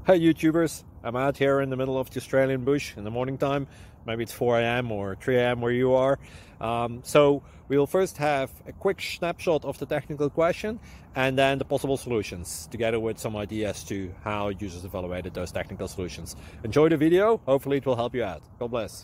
Hey YouTubers, I'm out here in the middle of the Australian bush in the morning time. Maybe it's 4 a.m. or 3 a.m. where you are. So we'll first have a quick snapshot of the technical question and then the possible solutions, together with some ideas to how users evaluated those technical solutions. Enjoy the video, hopefully it will help you out. God bless.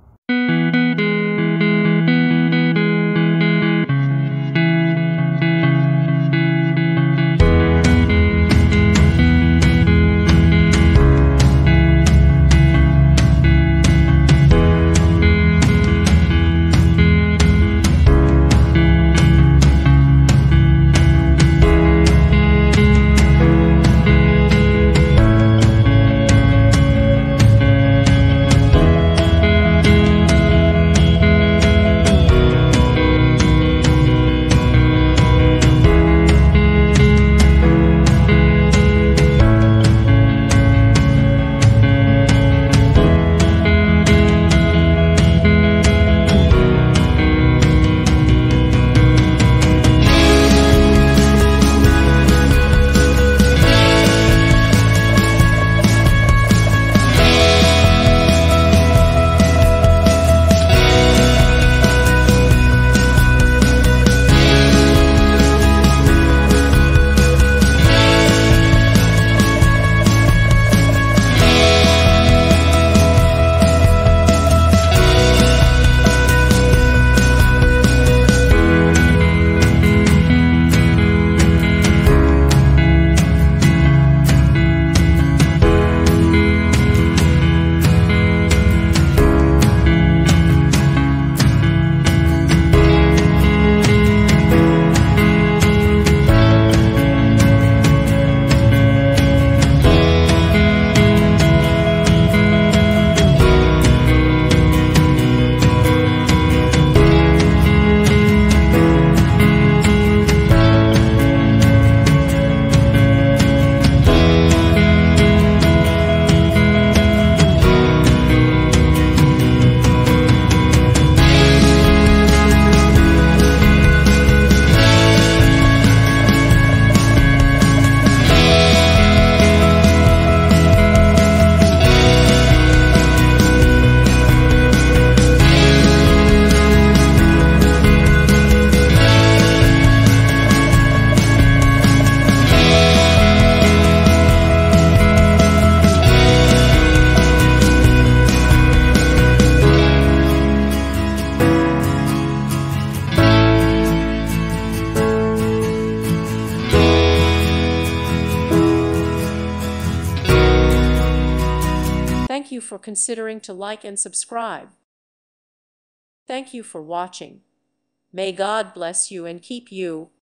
Thank you for considering to like and subscribe. Thank you for watching. May God bless you and keep you.